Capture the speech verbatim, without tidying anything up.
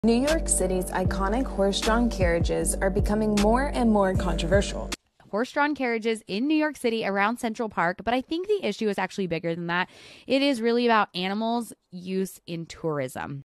New York City's iconic horse-drawn carriages are becoming more and more controversial. Horse-drawn carriages in New York City around Central Park, but I think the issue is actually bigger than that. It is really about animals' use in tourism.